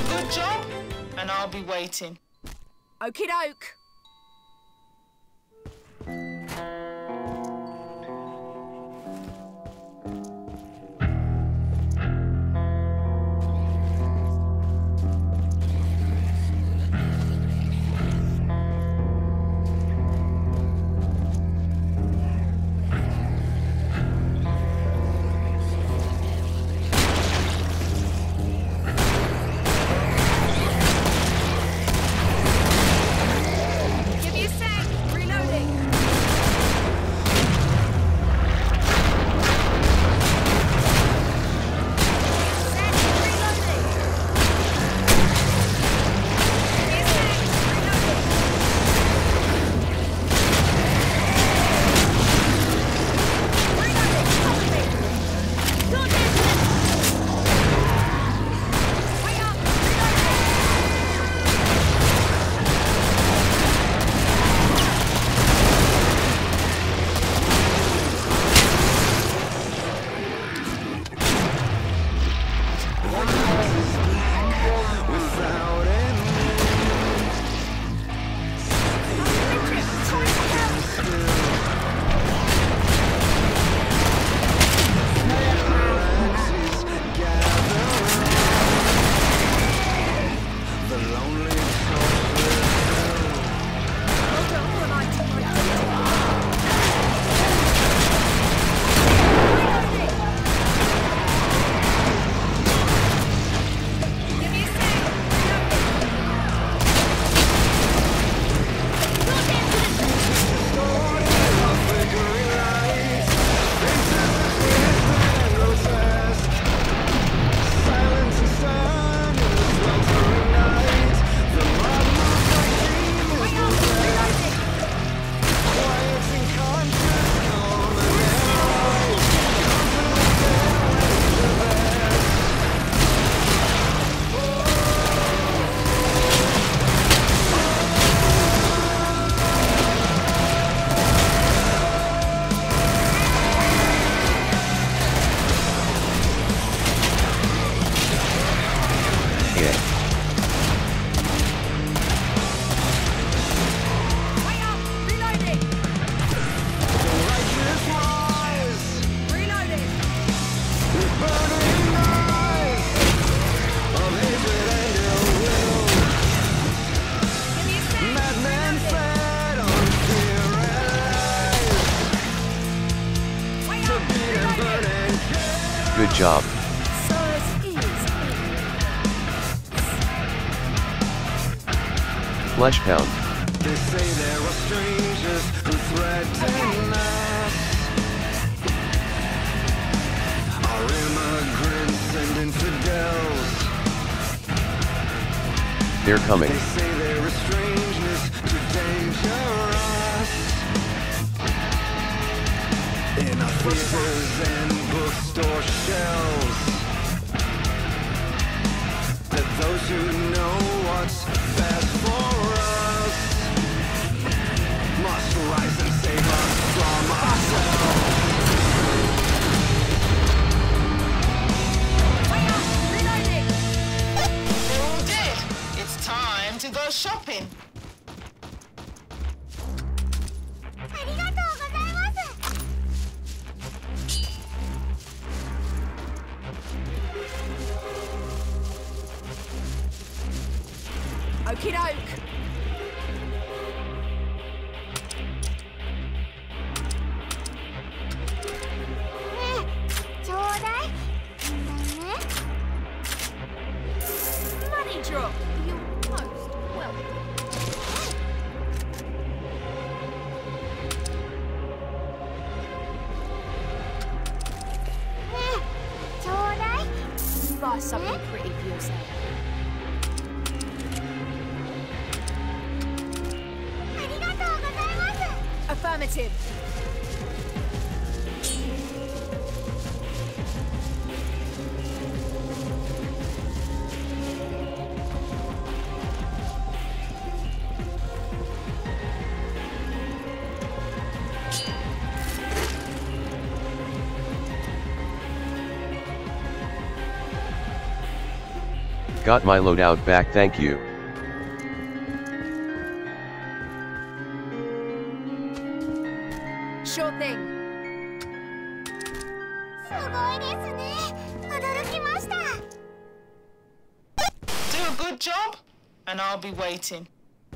a good job, and I'll be waiting. Okie doke. Good job. Flesh pound. They say there are strangers who threaten us. Our immigrants and infidels. They're coming. They say there is strangeness too dangerous. In our theaters and bookstore shelves. That those who know what's best for us must rise and save us from ourselves. They're all dead. It's time to go shopping. Okie doke. Money drop. You're most welcome. Buy something pretty for yourself. Affirmative. Got my loadout back, thank you. Sure thing. Do a good job, and I'll be waiting.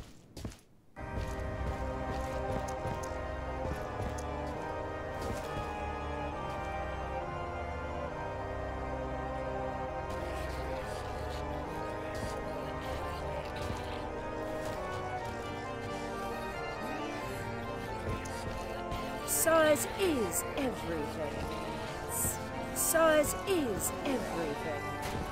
Size is everything. Size is everything.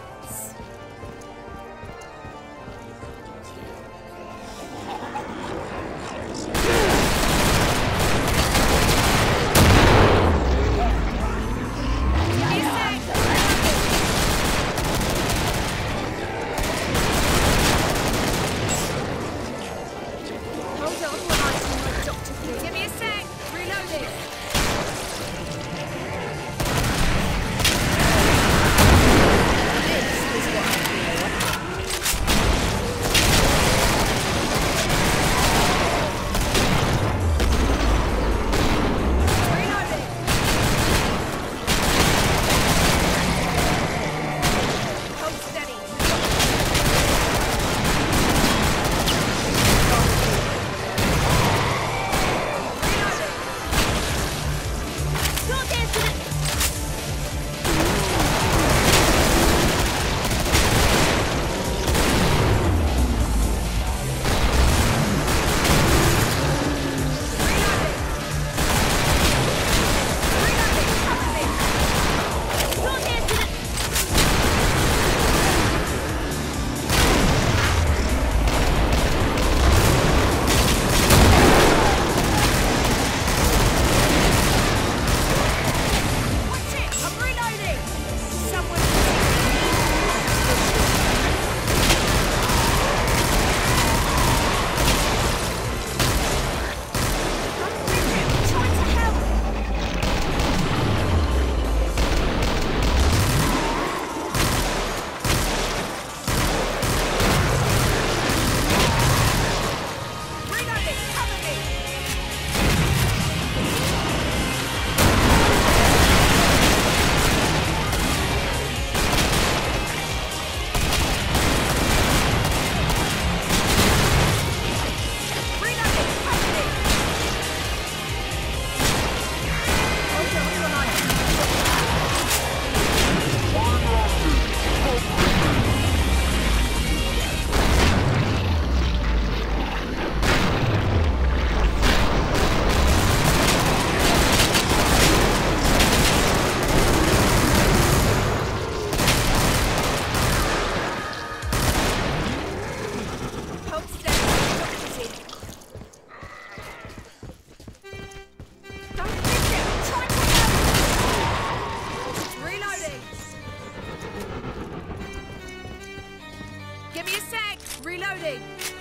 Hold on while I see my doctor here. Give me a sec. Reloading. This is what I feel. Reloading. Hold steady. Give me a sec. Reloading.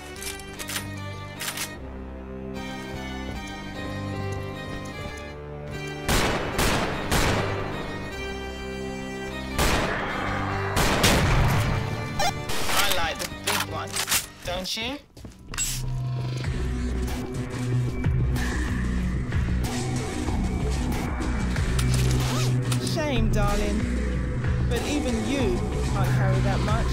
I like the big ones, don't you? Shame, darling. But even you can't carry that much.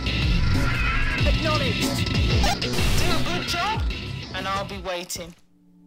Acknowledged. Do a good job, and I'll be waiting.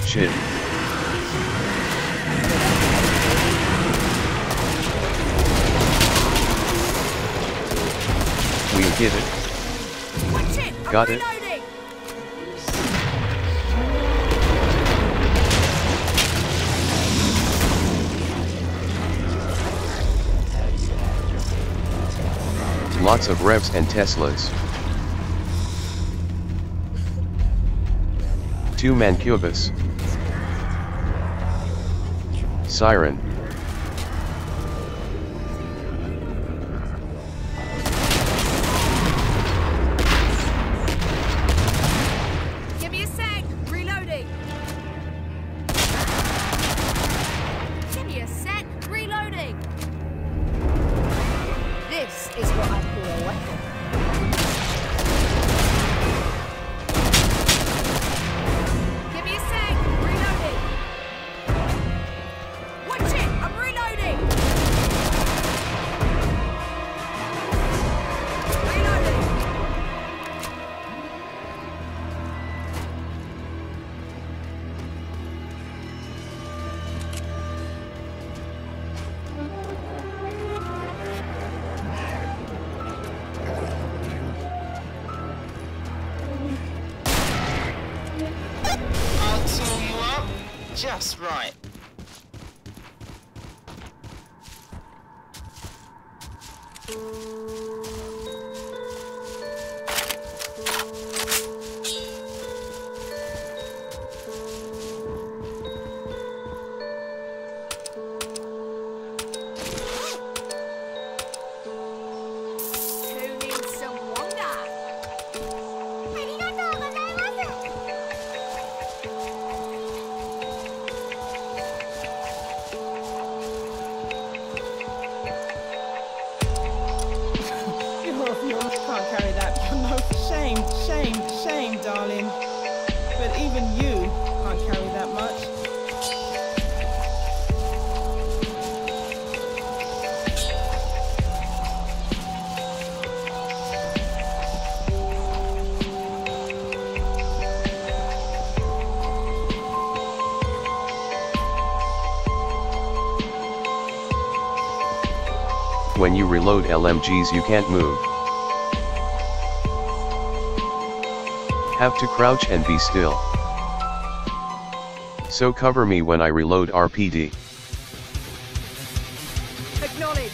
shit. We hit it. Watch it! I'm Got it. reloading! Lots of revs and Teslas. 2 Mancubus. Siren. Give me a sec! Reloading! Give me a sec! Reloading! This is what I call a weapon. Give me a sec! Reloading! Watch it! I'm reloading! Reloading! I'll tool you up just right. Who needs some wonder? You can't carry that. No, shame, shame, shame, darling. But even you can't carry that much. When you reload LMGs you can't move. Have to crouch and be still. So cover me when I reload RPD. Acknowledged.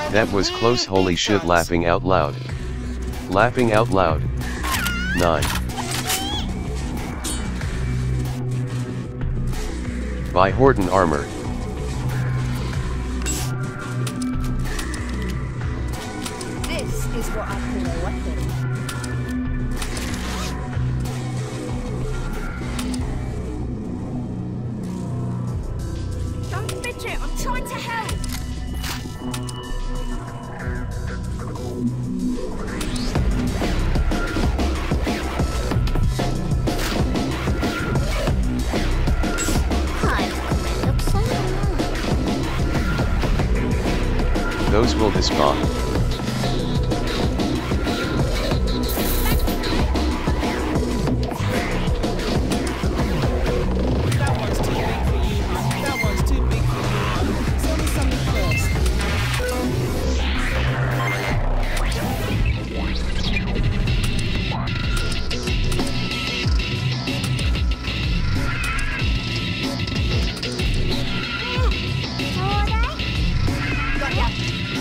That was close, holy shit, laughing out loud. Laughing out loud. 9. By Horton Armor. This is what I call a weapon. Don't fidget, I'm trying to help. Those will despawn. That one's too big for you, hon. That one's too big for you, hon. Tell me something first. Got ya.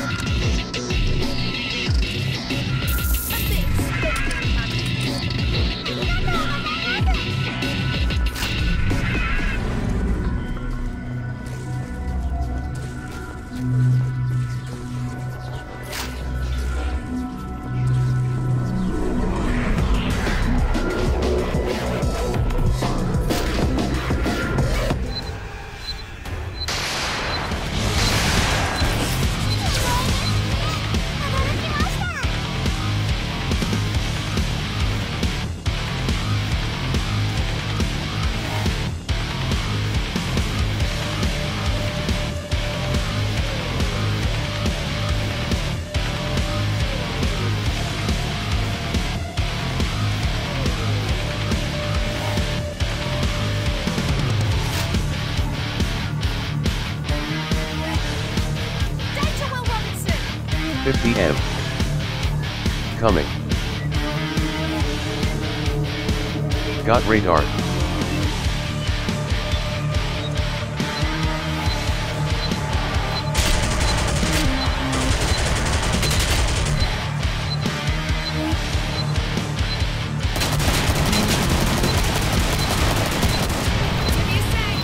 Data Will Robinson. 50 M. Coming. Got radar. Give me a sec.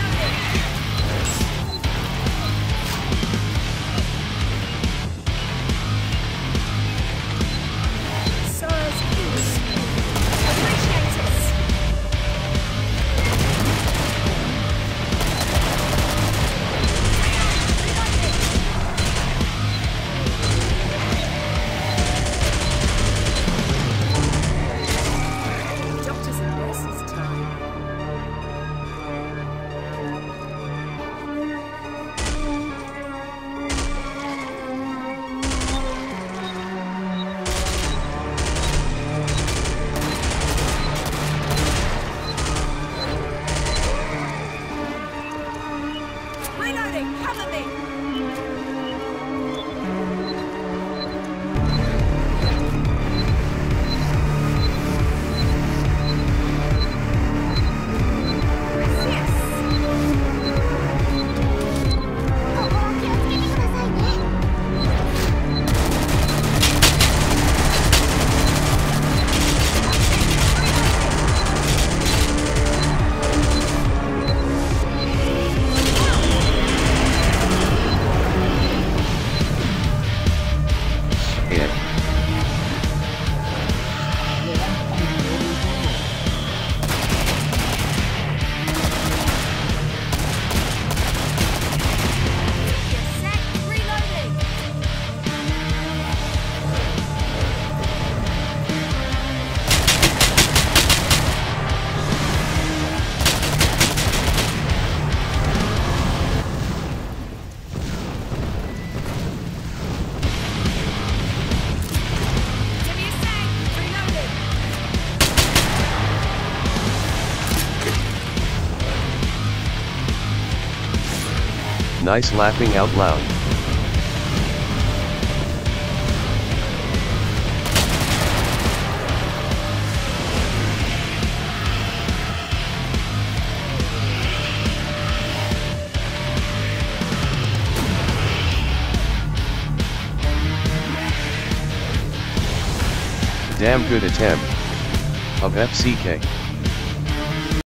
Reloading. Sora's East. Appreciate it. Doctors and nurses time. Reloading, cover me. Yeah. Get set, reloading. Give me a sec, reloading. Nice, laughing out loud. Damn good attempt. Of FCK.